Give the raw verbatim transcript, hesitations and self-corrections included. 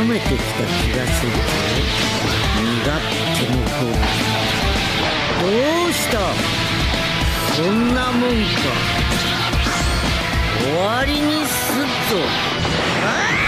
めてきた気がするぞ。身勝手の子。どうした？そんなもんか。終わりにすっぞ。ああ